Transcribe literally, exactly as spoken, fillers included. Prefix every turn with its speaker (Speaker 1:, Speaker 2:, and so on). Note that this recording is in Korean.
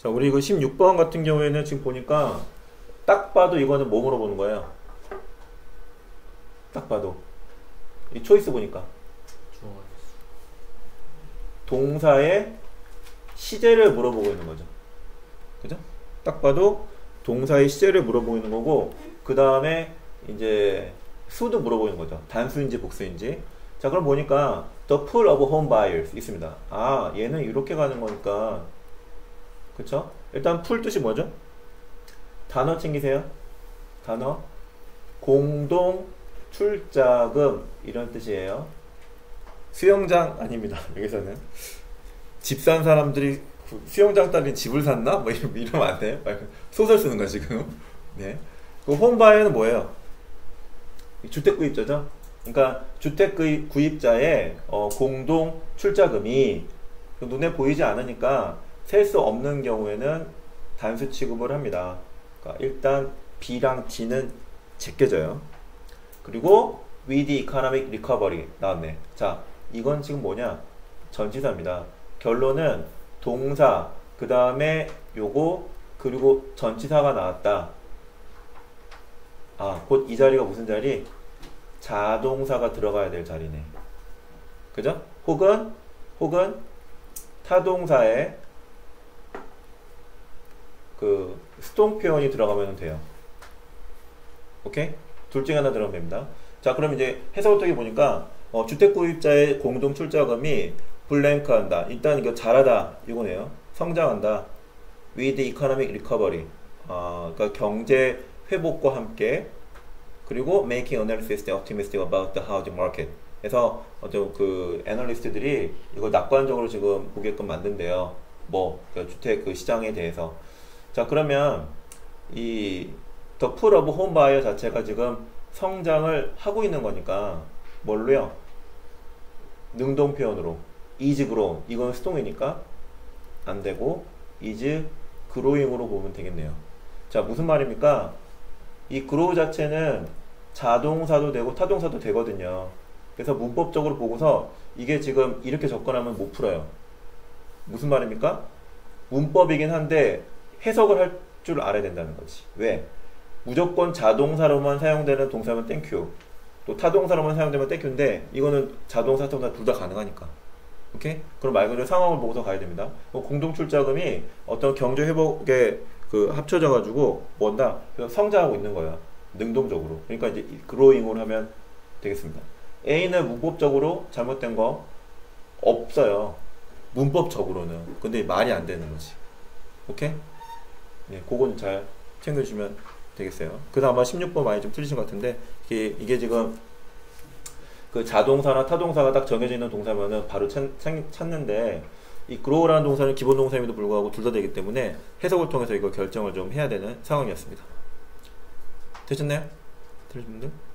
Speaker 1: 자, 우리 이거 십육 번 같은 경우에는 지금 보니까 딱 봐도 이거는 뭐 물어보는 거예요? 딱 봐도 이 초이스 보니까 동사의 시제를 물어보고 있는 거죠. 그죠? 딱 봐도 동사의 시제를 물어보고 있는 거고, 그 다음에 이제 수도 물어보고 있는 거죠. 단수인지 복수인지. 자, 그럼 보니까 the pool of home buyers 있습니다. 아, 얘는 이렇게 가는 거니까, 그쵸? 일단 pool 뜻이 뭐죠? 단어 챙기세요. 단어 공동 출자금 이런 뜻이에요. 수영장 아닙니다. 여기서는 집 산 사람들이 수영장 딸린 집을 샀나? 뭐 이러면 안 돼요. 소설 쓰는 거야 지금. 네. 그 홈바이어는 뭐예요? 주택 구입자죠. 그러니까 주택 구입자의 어, 공동 출자금이 눈에 보이지 않으니까 셀 수 없는 경우에는 단수 취급을 합니다. 그러니까 일단 B랑 D는 제껴져요. 그리고 with the economic recovery 나왔네. 자, 이건 지금 뭐냐? 전치사입니다. 결론은 동사, 그 다음에 요거, 그리고 전치사가 나왔다. 아, 곧 이 자리가 무슨 자리? 자동사가 들어가야 될 자리네. 그죠? 혹은, 혹은 타동사에 그 수동 표현이 들어가면 돼요. 오케이? 둘 중에 하나 들어가면 됩니다. 자, 그럼 이제 해석을 통해 보니까 어, 주택구입자의 공동 출자금이 블랭크 한다. 일단 이거 잘하다 이거네요. 성장한다. with economic recovery. 아, 그러니까 경제 회복과 함께, 그리고 making analysis optimistic about the housing market. 그래서 어떤 그 애널리스트들이 이걸 낙관적으로 지금 보게끔 만든대요. 뭐 그러니까 주택 그 시장에 대해서. 자, 그러면 이 the pool of home buyer 자체가 지금 성장을 하고 있는 거니까 뭘로요? 능동 표현으로 is grown. 이건 수동이니까 안 되고 is growing으로 보면 되겠네요. 자, 무슨 말입니까? 이 grow 자체는 자동사도 되고 타동사도 되거든요. 그래서 문법적으로 보고서 이게 지금 이렇게 접근하면 못 풀어요. 무슨 말입니까? 문법이긴 한데 해석을 할 줄 알아야 된다는 거지. 왜? 무조건 자동사로만 사용되는 동사면 땡큐, 또 타동사로만 사용되면 땡큐인데 이거는 자동사, 타동사 둘 다 가능하니까. 오케이? 그럼 말 그대로 상황을 보고서 가야 됩니다. 공동 출자금이 어떤 경제 회복에 그 합쳐져 가지고 뭔다 성장하고 있는 거야. 능동적으로. 그러니까 이제 그로잉으로 하면 되겠습니다. A는 문법적으로 잘못된 거 없어요. 문법적으로는. 근데 말이 안 되는 거지. 오케이? 네, 그건 잘 챙겨주시면 되겠어요. 그 다음 아마 십육 번 많이 좀 틀리신 것 같은데, 이게, 이게 지금 그 자동사나 타동사가 딱 정해져 있는 동사면은 바로 찾, 찾는데, 이 grow라는 동사는 기본 동사임에도 불구하고 둘 다 되기 때문에 해석을 통해서 이거 결정을 좀 해야 되는 상황이었습니다. 되셨나요? 들으신 분들?